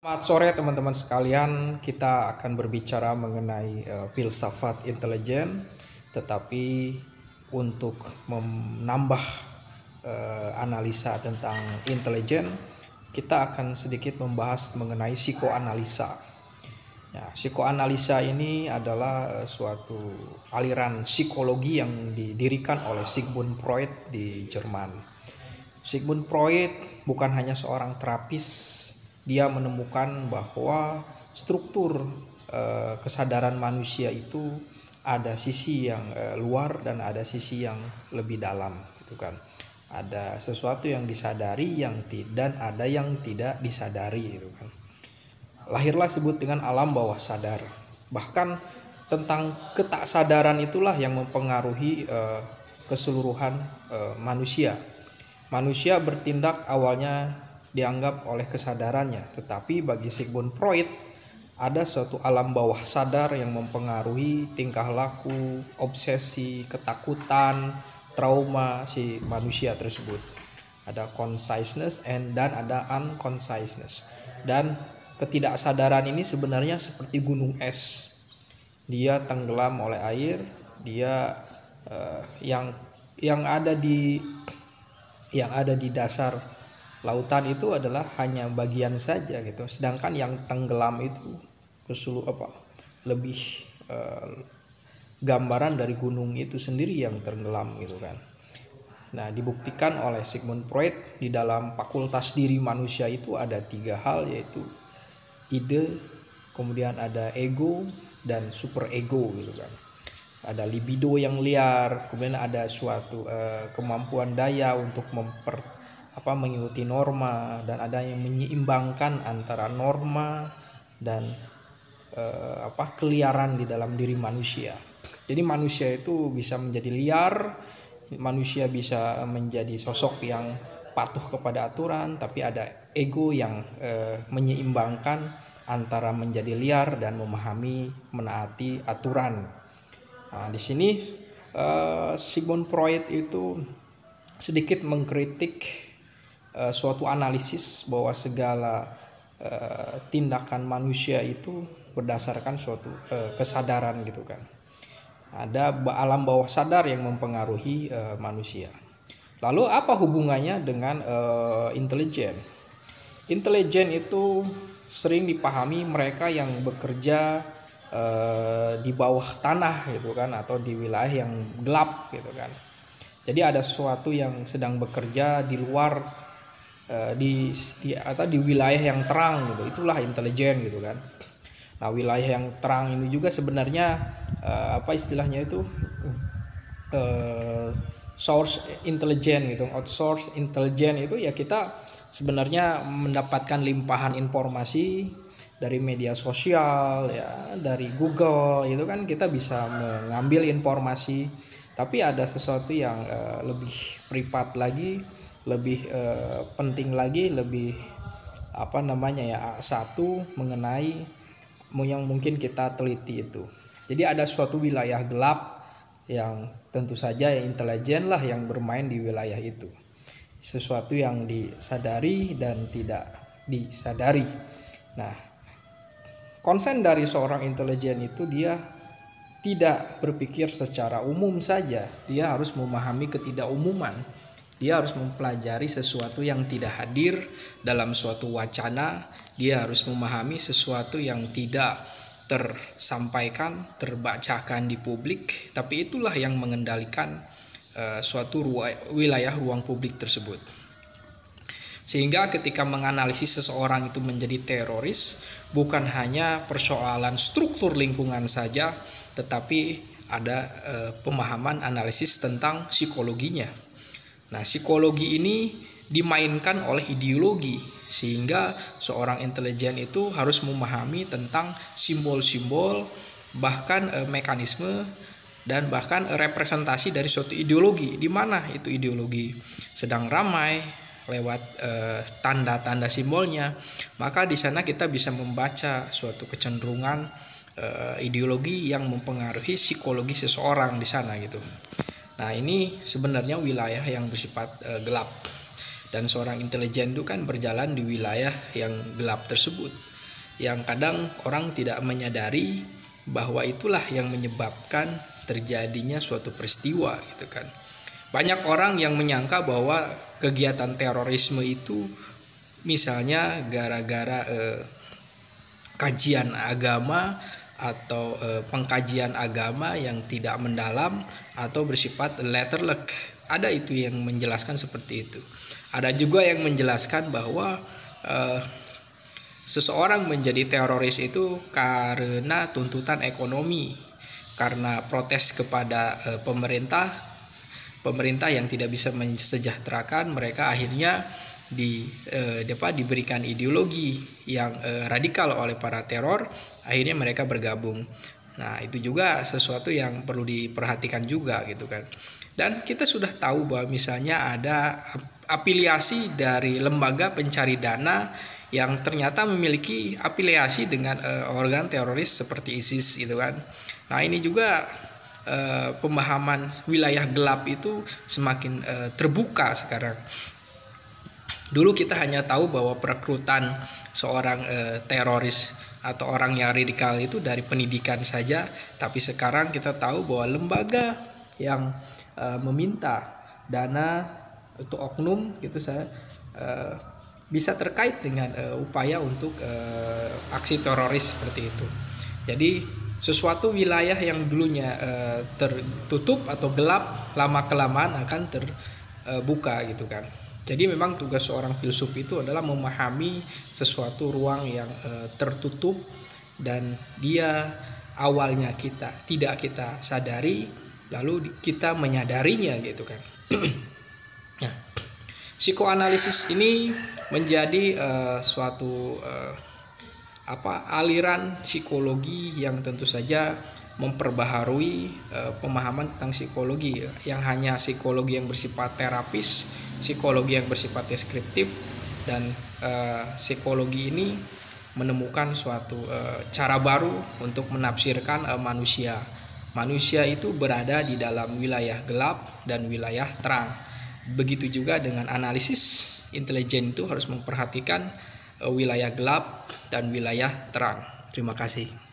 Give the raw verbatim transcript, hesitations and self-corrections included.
Selamat sore teman-teman sekalian, kita akan berbicara mengenai uh, filsafat intelijen, tetapi untuk menambah uh, analisa tentang intelijen, kita akan sedikit membahas mengenai psikoanalisa. Ya, psikoanalisa ini adalah uh, suatu aliran psikologi yang didirikan oleh Sigmund Freud di Jerman. Sigmund Freud bukan hanya seorang terapis. Dia menemukan bahwa struktur eh, kesadaran manusia itu ada sisi yang eh, luar dan ada sisi yang lebih dalam, gitu kan. Ada sesuatu yang disadari yang dan ada yang tidak disadari, gitu kan. Lahirlah sebut dengan alam bawah sadar. Bahkan tentang ketaksadaran itulah yang mempengaruhi eh, keseluruhan eh, manusia. Manusia bertindak awalnya dianggap oleh kesadarannya, tetapi bagi Sigmund Freud ada suatu alam bawah sadar yang mempengaruhi tingkah laku, obsesi, ketakutan, trauma si manusia tersebut. Ada consciousness and dan ada unconsciousness. Dan ketidaksadaran ini sebenarnya seperti gunung es. Dia tenggelam oleh air, dia uh, yang yang ada di yang ada di dasar lautan itu adalah hanya bagian saja gitu, sedangkan yang tenggelam itu keseluruh apa lebih eh, gambaran dari gunung itu sendiri yang tenggelam gitu kan. Nah, dibuktikan oleh Sigmund Freud di dalam fakultas diri manusia itu ada tiga hal, yaitu ide, kemudian ada ego dan super ego gitu kan. Ada libido yang liar, kemudian ada suatu eh, kemampuan daya untuk memper apa mengikuti norma, dan ada yang menyeimbangkan antara norma dan eh, apa keliaran di dalam diri manusia. Jadi manusia itu bisa menjadi liar, manusia bisa menjadi sosok yang patuh kepada aturan, tapi ada ego yang eh, menyeimbangkan antara menjadi liar dan memahami menaati aturan. Nah, di sini eh, Sigmund Freud itu sedikit mengkritik Uh, suatu analisis bahwa segala uh, tindakan manusia itu berdasarkan suatu uh, kesadaran gitu kan. Ada alam bawah sadar yang mempengaruhi uh, manusia. Lalu apa hubungannya dengan uh, intelijen? Intelijen itu sering dipahami mereka yang bekerja uh, di bawah tanah gitu kan, atau di wilayah yang gelap gitu kan. Jadi ada sesuatu yang sedang bekerja di luar di di atau di wilayah yang terang gitu, itulah intelijen gitu kan. Nah, wilayah yang terang ini juga sebenarnya uh, apa istilahnya itu uh, source intelijen gitu, outsource intelijen itu ya kita sebenarnya mendapatkan limpahan informasi dari media sosial ya, dari Google itu kan kita bisa mengambil informasi, tapi ada sesuatu yang uh, lebih privat lagi, lebih eh, penting lagi, lebih apa namanya ya satu mengenai yang mungkin kita teliti itu. Jadi ada suatu wilayah gelap yang tentu saja ya intelijen lah yang bermain di wilayah itu. Sesuatu yang disadari dan tidak disadari. Nah, konsen dari seorang intelijen itu dia tidak berpikir secara umum saja, dia harus memahami ketidakumuman. Dia harus mempelajari sesuatu yang tidak hadir dalam suatu wacana. Dia harus memahami sesuatu yang tidak tersampaikan, terbacakan di publik, tapi itulah yang mengendalikan uh, suatu ruang, wilayah ruang publik tersebut. Sehingga ketika menganalisis seseorang itu menjadi teroris, bukan hanya persoalan struktur lingkungan saja, tetapi ada uh, pemahaman analisis tentang psikologinya. Nah, psikologi ini dimainkan oleh ideologi, sehingga seorang intelijen itu harus memahami tentang simbol-simbol, bahkan e, mekanisme dan bahkan e, representasi dari suatu ideologi. Di mana itu ideologi sedang ramai lewat e, tanda-tanda simbolnya, maka di sana kita bisa membaca suatu kecenderungan e, ideologi yang mempengaruhi psikologi seseorang di sana gitu. Nah, ini sebenarnya wilayah yang bersifat e, gelap, dan seorang intelijen itu kan berjalan di wilayah yang gelap tersebut. yang kadang orang tidak menyadari bahwa itulah yang menyebabkan terjadinya suatu peristiwa gitu kan. Banyak orang yang menyangka bahwa kegiatan terorisme itu misalnya gara-gara eh, kajian agama atau eh, pengkajian agama yang tidak mendalam atau bersifat letterlek. Ada itu yang menjelaskan seperti itu. Ada juga yang menjelaskan bahwa eh, seseorang menjadi teroris itu karena tuntutan ekonomi, karena protes kepada eh, pemerintah, pemerintah yang tidak bisa mensejahterakan mereka, akhirnya di eh, dapat diberikan ideologi yang eh, radikal oleh para teror, akhirnya mereka bergabung. Nah, itu juga sesuatu yang perlu diperhatikan juga gitu kan. Dan kita sudah tahu bahwa misalnya ada afiliasi dari lembaga pencari dana yang ternyata memiliki afiliasi dengan uh, organ teroris seperti ISIS gitu kan. Nah, ini juga uh, pemahaman wilayah gelap itu semakin uh, terbuka sekarang. Dulu kita hanya tahu bahwa perekrutan seorang uh, teroris atau orang yang radikal itu dari pendidikan saja, tapi sekarang kita tahu bahwa lembaga yang uh, meminta dana untuk oknum gitu saya uh, bisa terkait dengan uh, upaya untuk uh, aksi teroris seperti itu. Jadi sesuatu wilayah yang dulunya uh, tertutup atau gelap lama kelamaan akan terbuka uh, gitu kan. Jadi memang tugas seorang filsuf itu adalah memahami sesuatu ruang yang uh, tertutup dan dia awalnya kita tidak kita sadari, lalu kita menyadarinya gitu kan. Nah, psikoanalisis ini menjadi uh, suatu uh, apa aliran psikologi yang tentu saja memperbaharui uh, pemahaman tentang psikologi, yang hanya psikologi yang bersifat terapis, psikologi yang bersifat deskriptif, dan uh, psikologi ini menemukan suatu uh, cara baru untuk menafsirkan uh, manusia. Manusia itu berada di dalam wilayah gelap dan wilayah terang. Begitu juga dengan analisis intelijen itu harus memperhatikan uh, wilayah gelap dan wilayah terang. Terima kasih.